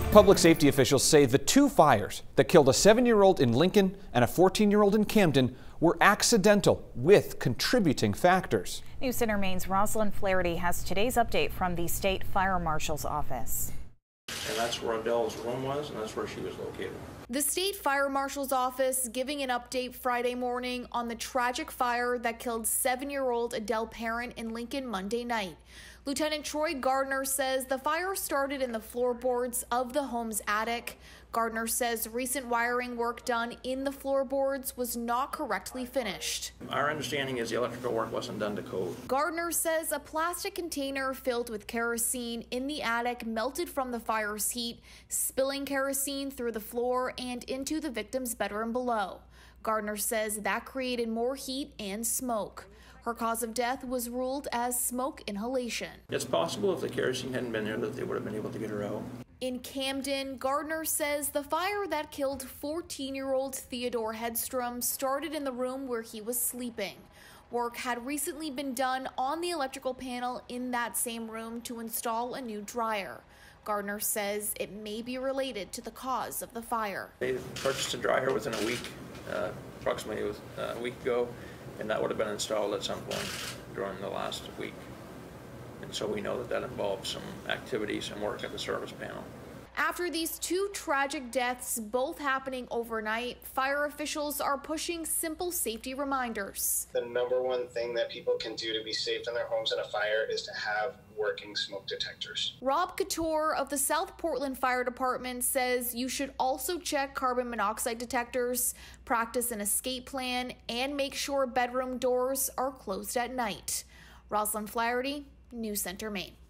Public safety officials say the two fires that killed a 7-year-old in Lincoln and a 14-year-old in Camden were accidental with contributing factors. News Center Maine's Rosalind Flaherty has today's update from the State Fire Marshal's office. And that's where Adele's room was, and that's where she was located. The State Fire Marshal's office giving an update Friday morning on the tragic fire that killed 7-year-old Adele Parent in Lincoln Monday night. Lieutenant Troy Gardner says the fire started in the floorboards of the home's attic. Gardner says recent wiring work done in the floorboards was not correctly finished. Our understanding is the electrical work wasn't done to code. Gardner says a plastic container filled with kerosene in the attic melted from the fire's heat, spilling kerosene through the floor and into the victim's bedroom below. Gardner says that created more heat and smoke. Her cause of death was ruled as smoke inhalation. It's possible if the kerosene hadn't been there that they would have been able to get her out. In Camden, Gardner says the fire that killed 14-year-old Theodore Hedstrom started in the room where he was sleeping. Work had recently been done on the electrical panel in that same room to install a new dryer. Gardner says it may be related to the cause of the fire. They purchased a dryer within a week, approximately a week ago, and that would have been installed at some point during the last week. And so we know that that involves some activity, some work at the service panel. After these two tragic deaths, both happening overnight, fire officials are pushing simple safety reminders. The number one thing that people can do to be safe in their homes in a fire is to have working smoke detectors. Rob Couture of the South Portland Fire Department says you should also check carbon monoxide detectors, practice an escape plan, and make sure bedroom doors are closed at night. Rosalind Flaherty, News Center, Maine.